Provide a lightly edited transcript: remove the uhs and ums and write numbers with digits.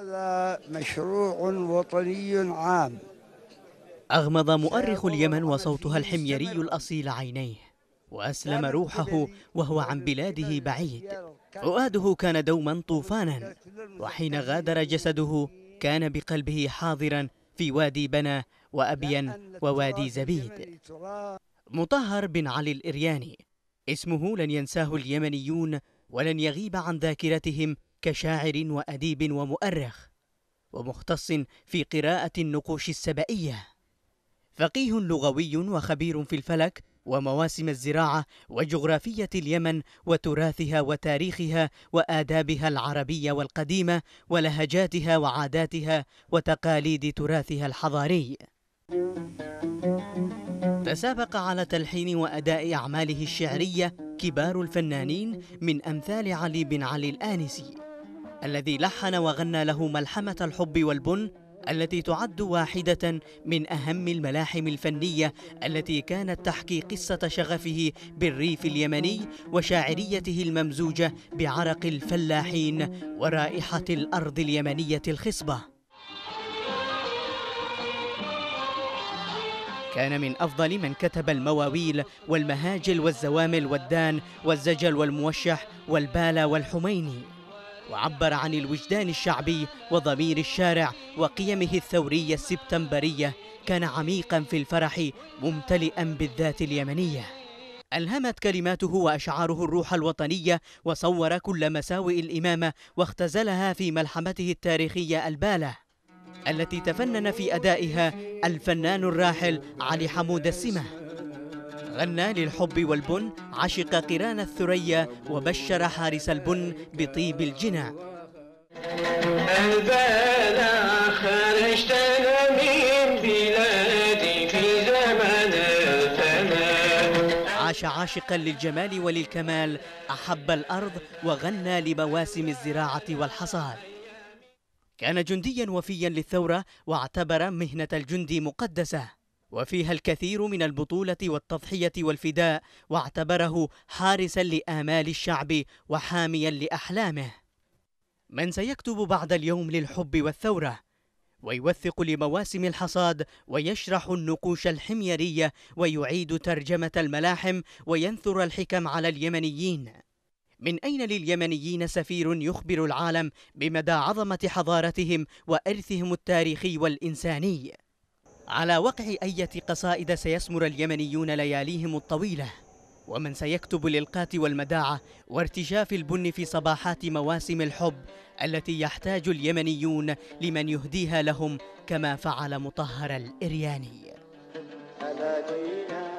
هذا مشروع وطني عام. أغمض مؤرخ اليمن وصوتها الحميري الأصيل عينيه، وأسلم روحه وهو عن بلاده بعيد. فؤاده كان دوما طوفانا، وحين غادر جسده كان بقلبه حاضرا في وادي بنا وأبين ووادي زبيد. مطهر بن علي الإرياني اسمه لن ينساه اليمنيون ولن يغيب عن ذاكرتهم كشاعر وأديب ومؤرخ، ومختص في قراءة النقوش السبئية. فقيه لغوي وخبير في الفلك ومواسم الزراعة وجغرافية اليمن وتراثها وتاريخها وآدابها العربية والقديمة ولهجاتها وعاداتها وتقاليد تراثها الحضاري. تسابق على تلحين وأداء أعماله الشعرية كبار الفنانين من أمثال علي بن علي الآنسي، الذي لحن وغنى له ملحمة الحب والبن، التي تعد واحدة من أهم الملاحم الفنية التي كانت تحكي قصة شغفه بالريف اليمني وشاعريته الممزوجة بعرق الفلاحين ورائحة الأرض اليمنية الخصبة. كان من أفضل من كتب المواويل والمهاجل والزوامل والدان والزجل والموشح والبالة والحميني، وعبر عن الوجدان الشعبي وضمير الشارع وقيمه الثورية السبتمبرية. كان عميقا في الفرح ممتلئا بالذات اليمنية. ألهمت كلماته وأشعاره الروح الوطنية، وصور كل مساوئ الإمامة واختزلها في ملحمته التاريخية البالة، التي تفنن في أدائها الفنان الراحل علي حمود السمة. غنى للحب والبن، عشق قران الثريا، وبشر حارس البن بطيب الجنى. البلا خرجتنا من بلادي في زمن الفنا. عاش عاشقا للجمال وللكمال، أحب الأرض وغنى لمواسم الزراعة والحصاد. كان جنديا وفيا للثورة، واعتبر مهنة الجند مقدسة وفيها الكثير من البطولة والتضحية والفداء، واعتبره حارسا لآمال الشعب وحاميا لأحلامه. من سيكتب بعد اليوم للحب والثورة، ويوثق لمواسم الحصاد، ويشرح النقوش الحميرية، ويعيد ترجمة الملاحم، وينثر الحكم على اليمنيين. من أين لليمنيين سفير يخبر العالم بمدى عظمة حضارتهم وإرثهم التاريخي والإنساني؟ على وقع أية قصائد سيسمر اليمنيون لياليهم الطويلة. ومن سيكتب للقات والمداعة وارتجاف البن في صباحات مواسم الحب التي يحتاج اليمنيون لمن يهديها لهم، كما فعل مطهر الإرياني.